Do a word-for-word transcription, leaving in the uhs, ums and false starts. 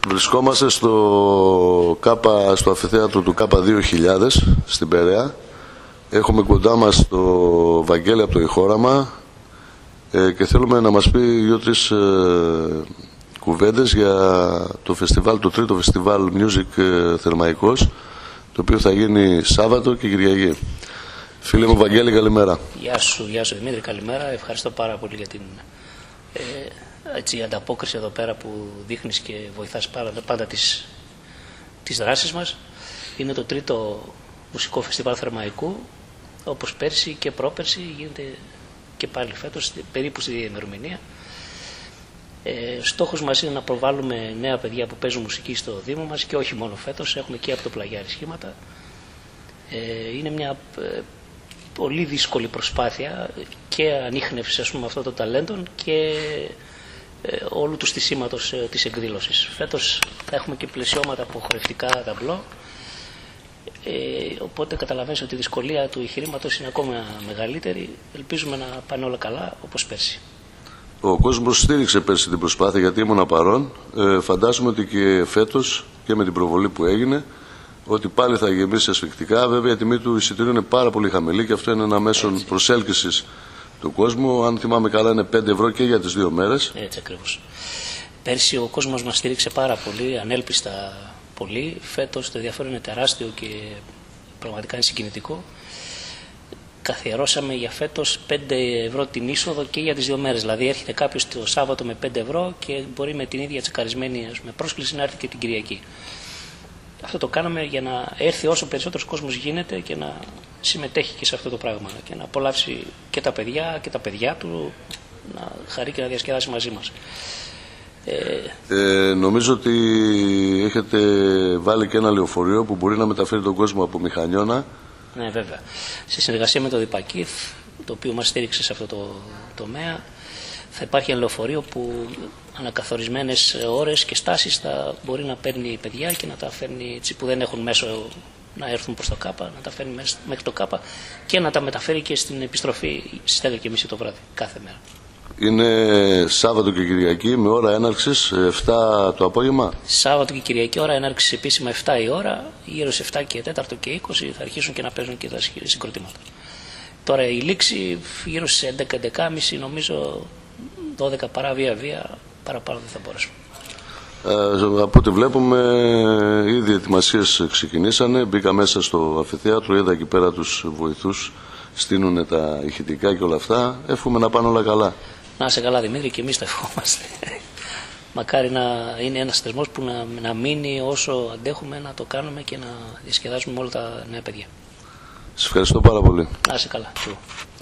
Βρισκόμαστε στο, Κάπα, στο αμφιθέατρο του Κάπα δύο χιλιάδες στην Περαία. Έχουμε κοντά μας το Βαγγέλη από το Ηχόραμα ε, και θέλουμε να μας πει δύο-τρεις ε, κουβέντες για το φεστιβάλ, το τρίτο φεστιβάλ Music ε, Θερμαϊκός, το οποίο θα γίνει Σάββατο και Κυριακή. Φίλε μου Βαγγέλη, καλημέρα. Γεια σου, γεια σου Δημήτρη, καλημέρα. Ευχαριστώ πάρα πολύ για την ε, έτσι, ανταπόκριση εδώ πέρα που δείχνεις και βοηθάς πάντα, πάντα τις, τις δράσεις μας. Είναι το τρίτο μουσικό φεστιβάλ Θερμαϊκού, όπως πέρσι και πρόπερσι, γίνεται και πάλι φέτος, περίπου στη ημερομηνία. Ε, στόχος μας είναι να προβάλλουμε νέα παιδιά που παίζουν μουσική στο Δήμο μας και όχι μόνο φέτος, έχουμε και από το Πλαγιάρι σχήματα. Ε, είναι μια ε, πολύ δύσκολη προσπάθεια και ανίχνευση ας πούμε αυτών των ταλέντων και ε, όλου του στισίματος ε, της εκδήλωσης. Φέτος θα έχουμε και πλαισιώματα από χορευτικά ταμπλό, ε, οπότε καταλαβαίνεις ότι η δυσκολία του εγχειρήματος είναι ακόμα μεγαλύτερη. Ελπίζουμε να πάνε όλα καλά όπως πέρσι. Ο κόσμος στήριξε πέρσι την προσπάθεια γιατί ήμουν παρόν. Ε, φαντάζομαι ότι και φέτος και με την προβολή που έγινε ότι πάλι θα γεμίσει ασφικτικά. Βέβαια η τιμή του εισιτηρίου είναι πάρα πολύ χαμηλή και αυτό είναι ένα μέσο προσέλκυσης του κόσμου. Αν θυμάμαι καλά είναι πέντε ευρώ και για τις δύο μέρες. Έτσι ακριβώς. Πέρσι ο κόσμος μας στήριξε πάρα πολύ, ανέλπιστα πολύ. Φέτος το ενδιαφέρον είναι τεράστιο και πραγματικά είναι συγκινητικό. Καθιερώσαμε για φέτος πέντε ευρώ την είσοδο και για τις δύο μέρες. Δηλαδή έρχεται κάποιος το Σάββατο με πέντε ευρώ και μπορεί με την ίδια τσεκαρισμένη με πρόσκληση να έρθει και την Κυριακή. Αυτό το κάναμε για να έρθει όσο περισσότερος κόσμος γίνεται και να συμμετέχει και σε αυτό το πράγμα και να απολαύσει και τα παιδιά και τα παιδιά του, να χαρεί και να διασκεδάσει μαζί μας. Ε... Ε, νομίζω ότι έχετε βάλει και ένα λεωφορείο που μπορεί να μεταφέρει τον κόσμο από Μηχανιώνα. Ναι, βέβαια. Σε συνεργασία με το ΔΙΠΑΚΙΘ, το οποίο μας στήριξε σε αυτό το τομέα, θα υπάρχει ένα λεωφορείο που ανακαθορισμένες ώρες και στάσεις θα μπορεί να παίρνει παιδιά και να τα φέρνει έτσι που δεν έχουν μέσο να έρθουν προς το Κάπα, να τα φέρνει μέχρι το Κάπα και να τα μεταφέρει και στην επιστροφή στις δέκα και μισή το βράδυ κάθε μέρα. Είναι Σάββατο και Κυριακή με ώρα έναρξης επτά το απόγευμα. Σάββατο και Κυριακή ώρα έναρξης επίσημα επτά η ώρα, γύρω σε επτά και τέσσερα και είκοσι θα αρχίσουν και να παίζουν και τα συγκροτήματα. Τώρα η λήξη γύρω στις έντεκα έντεκα και μισή νομίζω, δώδεκα παρά βία βία, παραπάνω δεν θα μπορέσουμε. Ε, από ό,τι βλέπουμε ήδη οι ετοιμασίες ξεκινήσανε, μπήκα μέσα στο αμφιθέατρο, είδα εκεί πέρα τους βοηθούς, στείνουν τα ηχητικά και όλα αυτά, εύχομαι να πάνε όλα καλά. Να είσαι καλά Δημήτρη και εμείς τα ευχόμαστε. Μακάρι να είναι ένας θεσμός που να, να μείνει όσο αντέχουμε, να το κάνουμε και να διασκεδάσουμε όλα τα νέα παιδιά. Σας ευχαριστώ πάρα πολύ. Να είσαι καλά.